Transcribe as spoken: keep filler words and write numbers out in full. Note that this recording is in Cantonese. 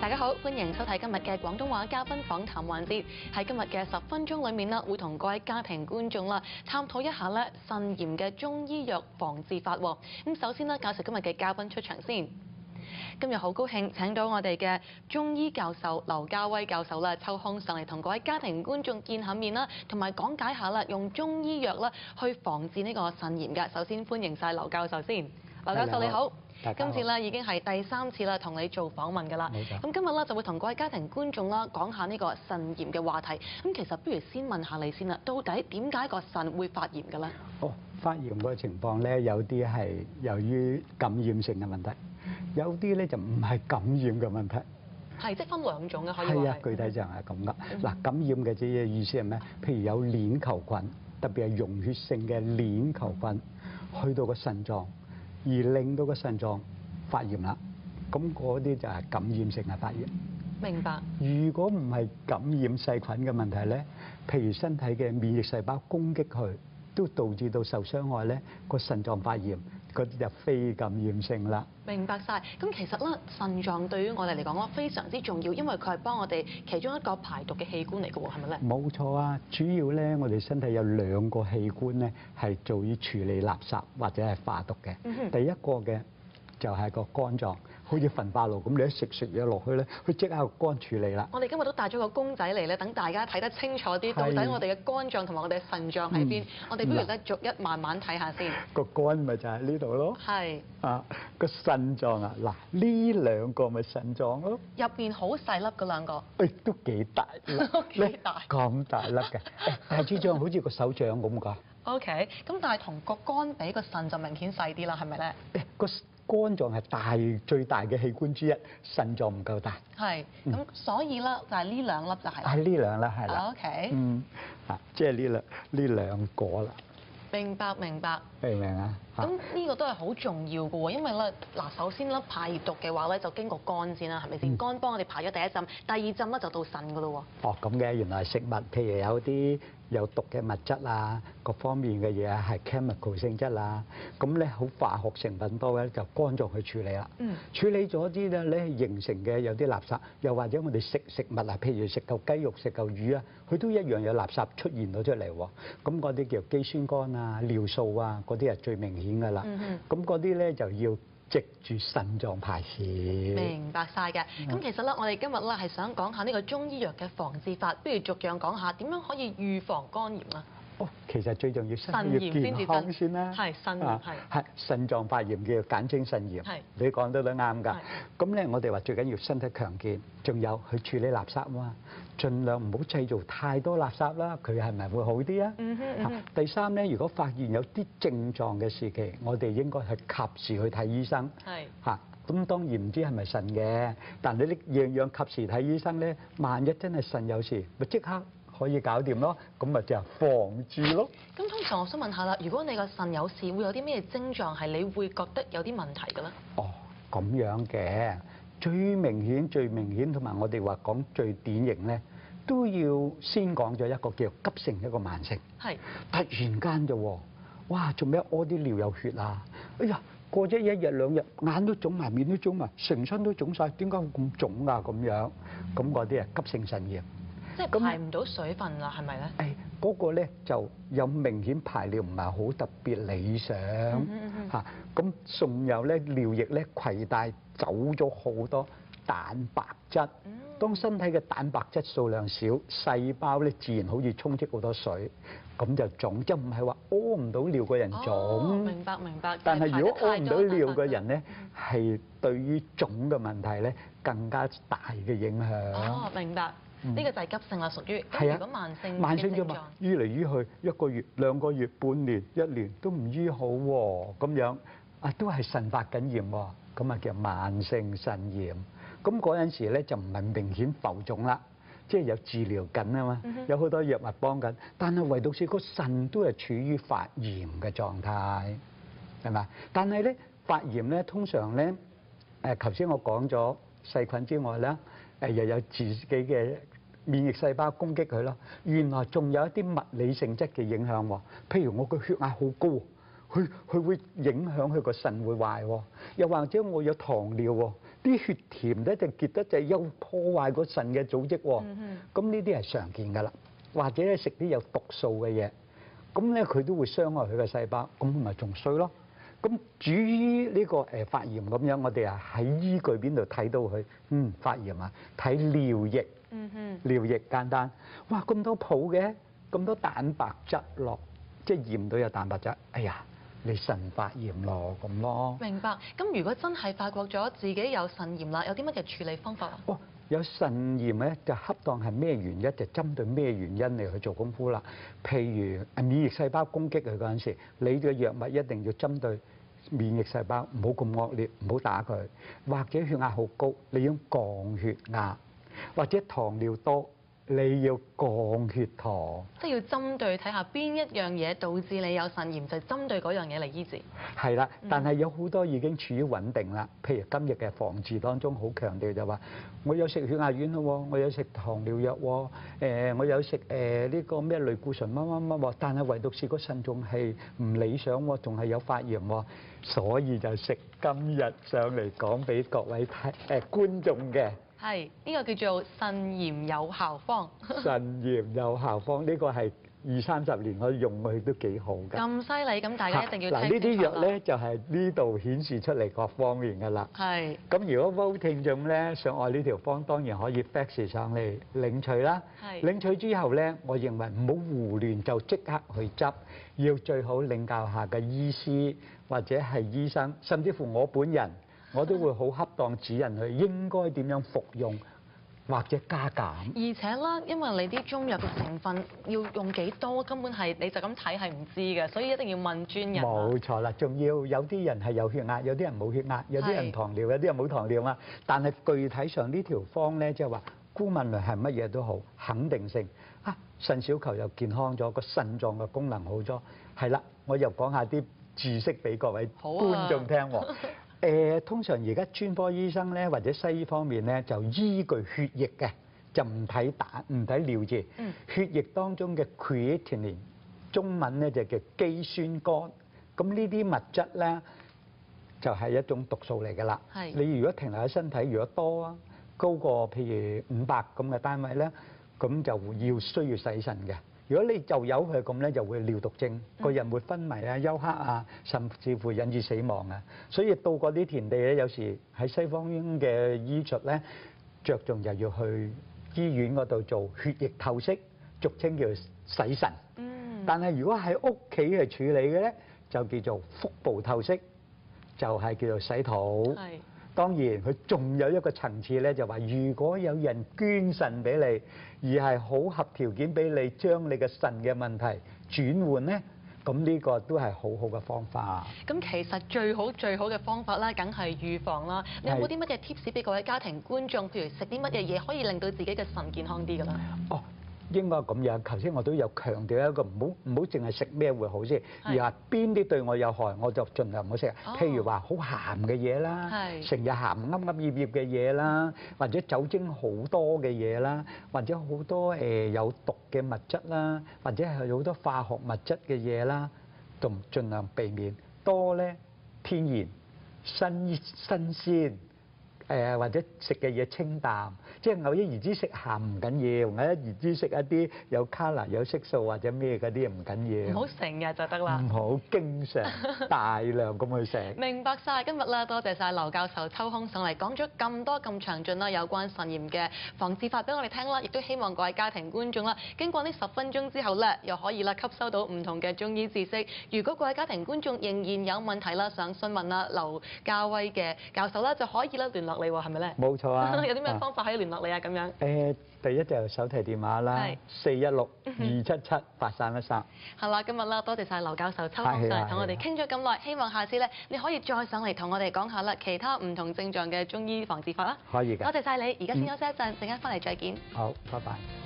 大家好，歡迎收睇今日嘅廣東話嘉賓訪談環節。喺今日嘅十分鐘裏面啦，會同各位家庭觀眾啦探討一下咧腎炎嘅中醫藥防治法。咁首先咧，介紹今日嘅嘉賓出場先。今日好高興請到我哋嘅中醫教授劉家威教授啦，抽空上嚟同各位家庭觀眾見下面啦，同埋講解下啦，用中醫藥啦去防治呢個腎炎嘅。首先歡迎晒劉教授先，劉教授你好。今次咧已經係第三次啦，同你做訪問㗎啦。咁今日咧就會同各位家庭觀眾啦講下呢個腎炎嘅話題。咁其實不如先問下你先啦，到底點解個腎會發炎嘅咧？ 哦，發炎嗰個情況咧，有啲係由於感染性嘅問題，有啲咧就唔係感染嘅問題。 係，即係分兩種嘅可以話係。 係啊，具體上係咁噶。嗱，感染嘅即係意思係咩？譬如有鏈球菌，特別係溶血性嘅鏈球菌，去到個腎臟。而令到個腎臟發炎啦，咁嗰啲就係感染性嘅發炎。 明白。如果唔係感染細菌嘅問題咧，譬如身體嘅免疫細胞攻擊佢，都導致到受傷害咧，個腎臟發炎，嗰啲就非感染性啦。 明白晒。咁其實咧，腎臟對於我哋嚟講咧非常之重要，因為佢係幫我哋其中一個排毒嘅器官嚟嘅喎，係咪咧？ 冇錯啊，主要咧，我哋身體有兩個器官咧，係做於處理垃圾或者係化毒嘅。嗯、第一個嘅就係個肝臟，好似焚化爐咁，你一食食嘢落去咧，佢即刻個肝處理啦。 我哋今日都帶咗個公仔嚟咧，等大家睇得清楚啲，到底我哋嘅肝臟同埋我哋嘅腎臟喺邊。嗯、我哋不如咧逐一慢慢睇下先。個肝咪就喺呢度咯。係。啊，個腎臟啊，嗱呢兩個咪腎臟咯。入邊好細粒嗰兩個。誒，都幾大粒。幾大？咁大粒嘅，大豬醬好似個手掌咁㗎。 OK，咁但係同個肝比，個腎就明顯細啲啦，係咪咧？ 誒，個肝臟係大最大嘅器官之一，腎臟唔夠大。係， 咁、嗯、所以咧就係呢兩粒就係。係呢兩粒係啦。 OK。 嗯，啊，即係呢兩呢兩個啦。 明白明白。 明唔明啊？ 咁呢個都係好重要嘅喎，因為咧嗱，首先咧排毒嘅話咧就經過肝先啦，係咪先？嗯、肝幫我哋排咗第一浸，第二浸咧就到腎㗎咯喎。哦， 咁嘅，原來食物譬如有啲有毒嘅物質啊，各方面嘅嘢係 chemical 性質啦，咁咧好化學成分多嘅就肝臟去處理啦。嗯。處理咗啲咧，咧形成嘅有啲垃圾，又或者我哋食食物啊，譬如食嚿雞肉、食嚿魚啊，佢都一樣有垃圾出現到出嚟喎。咁嗰啲叫肌酸酐啊、尿素啊，嗰啲係最明顯㗎啦。嗯。咁嗰啲咧就要藉住腎臟排泄。 明白晒嘅。咁、嗯、其實咧，我哋今日咧係想講下呢個中醫藥嘅防治法，不如逐樣講下點樣可以預防肝炎啊？ 哦，其實最重要身體要健康先啦。 係腎炎係。 係腎臟發炎叫簡稱腎炎。係。你講得都啱㗎。咁咧，我哋話最緊要身體強健，仲有去處理垃圾啊嘛，盡量唔好製造太多垃圾啦。佢係咪會好啲啊？嗯哼嗯哼。第三咧，如果發現有啲症狀嘅時期，我哋應該係及時去睇醫生。係。嚇，咁當然唔知係咪腎嘅，但你呢樣樣及時睇醫生咧，萬一真係腎有事，咪即刻可以搞掂咯，咁咪就係防治咯。 咁通常我想問下啦，如果你個腎有事，會有啲咩症狀係你會覺得有啲問題嘅咧？ 哦，咁樣嘅，最明顯、最明顯同埋我哋話講最典型咧，都要先講咗一個叫急性一個慢性。係。突然間就喎，哇！做咩屙啲尿有血啊？哎呀！過咗一日兩日，眼都腫埋，面都腫埋，成身都腫晒，點解會咁腫啊？咁樣，咁嗰啲係急性腎炎。 即係排唔到水分啦，係咪咧？誒， 嗰個咧就有明顯排尿唔係好特別理想嚇，咁仲有咧尿液咧攜帶走咗好多蛋白質。當身體嘅蛋白質數量少，細胞咧自然好似充斥好多水，咁就腫，即唔係話屙唔到尿嘅人腫。 哦，明白明白。 但係如果屙唔到尿嘅人咧，係對於腫嘅問題咧更加大嘅影響。 哦，明白。呢個就係急性啦，屬於。 係啊。 如果慢性慢性啫嘛，醫嚟醫去一個月、兩個月、半年、一年都唔醫好喎，咁樣啊都係腎發緊炎喎，咁啊叫慢性腎炎。咁嗰陣時咧就唔係明顯浮腫啦，即係有治療緊啊嘛，有好多藥物幫緊，但係唯獨是個腎都係處於發炎嘅狀態，係咪？但係咧發炎咧通常咧誒，頭先我講咗細菌之外咧，誒又有自己嘅免疫細胞攻擊佢咯。原來仲有一啲物理性質嘅影響喎，譬如我個血壓好高，佢佢會影響佢個腎會壞喎，又或者我有糖尿喎。 啲血甜咧就結得滯，又破壞個腎嘅組織喎。 嗯咁呢啲係常見㗎啦，或者咧食啲有毒素嘅嘢，咁咧佢都會傷害佢嘅細胞，咁咪仲衰咯。咁至於呢個誒發炎咁樣，我哋啊喺醫具邊度睇到佢？嗯，發炎啊，睇尿液。 嗯哼。 尿液簡單，哇咁多泡嘅，咁多蛋白質落，即係驗到有蛋白質。哎呀，你腎發炎咯咁咯。 明白。咁如果真係發覺咗自己有腎炎啦，有啲乜嘅處理方法啊？ 哦，有腎炎咧，就恰當係咩原因，就針對咩原因嚟去做功夫啦。譬如免疫細胞攻擊佢嗰陣時，你嘅藥物一定要針對免疫細胞，唔好咁惡劣，唔好打佢。或者血壓好高，你要降血壓。或者糖尿多，你要降血糖。 即係要針對睇下邊一樣嘢導致你有腎炎，就針對嗰樣嘢嚟醫治。 係啦，但係有好多已經處於穩定啦。譬如今日嘅防治當中，好強調就話，我有食血壓丸咯，我有食糖尿藥喎，誒我有食誒呢個咩類固醇乜乜乜喎，但係唯獨是個腎仲係唔理想喎，仲係有發炎喎，所以就食今日上嚟講俾各位睇誒觀眾嘅。 係，呢個叫做腎炎有效方。 腎炎有效方，呢個係二三十年我用佢都幾好㗎。 咁犀利，咁大家一定要嗱， 聽呢啲藥清楚啦。 咧就係呢度顯示出嚟各方面㗎啦。 係。 咁如果 vote 聽眾咧想愛呢條方，當然可以 fax 上嚟領取啦。 係。 領取之後咧，我認為唔好胡亂就即刻去執，要最好領教下嘅醫師或者係醫生，甚至乎我本人，我都會好恰當指引佢應該點樣服用。或者加減， 而且啦，因為你啲中藥嘅成分要用幾多，根本係你就咁睇係唔知嘅，所以一定要問專人。 冇錯啦，仲要有啲人係有血壓，有啲人冇血壓，有啲人糖尿，有啲人冇糖尿啊。但係具體上呢條方咧，即係話姑勿論係乜嘢都好，肯定性啊，腎小球又健康咗，個腎臟嘅功能好咗。係啦，我又講下啲知識俾各位觀眾聽喎。誒，通常而家專科醫生咧，或者西醫方面咧，就依據血液嘅，就唔睇蛋，唔睇尿字。嗯。血液當中嘅 creatinine， 中文咧就叫肌酸酐。咁呢啲物質咧，就係一種毒素嚟㗎啦。係。你如果停留喺身體，如果多啊，高過譬如五百咁嘅單位咧，咁就要需要洗腎嘅。如果你就由佢咁咧，就會尿毒症，個人會昏迷啊、休克啊，甚至乎引致死亡啊。所以到嗰啲田地咧，有時喺西方嘅醫術咧，着重就要去醫院嗰度做血液透析，俗稱叫洗腎。嗯。但係如果喺屋企去處理嘅咧，就叫做腹部透析，就係叫做洗肚。係。當然，佢仲有一個層次咧，就話如果有人捐腎俾你，而係好合條件俾你將你嘅腎嘅問題轉換咧，咁呢個都係好好嘅方法。咁其實最好最好嘅方法啦，梗係預防啦。你有冇啲乜嘢 tips 俾各位家庭觀眾？譬如食啲乜嘢嘢可以令到自己嘅腎健康啲㗎啦？ 哦。應該咁樣，頭先我都有強調一個唔好唔好淨係食咩會好先，而係邊啲對我有害，我就盡量唔好食。譬如話好鹹嘅嘢啦，成日鹹噏噏醃醃嘅嘢啦，或者酒精好多嘅嘢啦，或者好多誒有毒嘅物質啦，或者係好多化學物質嘅嘢啦，就盡量避免。多咧天然、新新鮮。誒或者食嘅嘢清淡，即係偶一而之食鹹唔緊要，偶一而之食一啲有卡拿有色素或者咩嗰啲唔緊要。唔好成日就得啦。唔好經常大量咁去食。明白晒，今日咧多謝晒劉教授抽空上嚟講咗咁多咁詳盡啦，有關腎炎嘅防治法俾我哋聽啦，亦都希望各位家庭觀眾啦，經過呢十分鐘之後咧，又可以啦吸收到唔同嘅中醫知識。如果各位家庭觀眾仍然有問題啦，想詢問啦劉家威嘅教授啦，就可以啦聯絡你喎，係咪咧？冇錯啊！有啲咩方法可以聯絡你啊？咁樣誒，第一就係手提電話啦，四一六二七七八三一三。係啦，今日啦，多謝晒劉教授抽空上嚟同我哋傾咗咁耐，希望下次咧你可以再上嚟同我哋講下啦，其他唔同症狀嘅中醫防治法啦。可以嘅。多謝晒你，而家先休息一陣，陣間翻嚟再見。好，拜拜。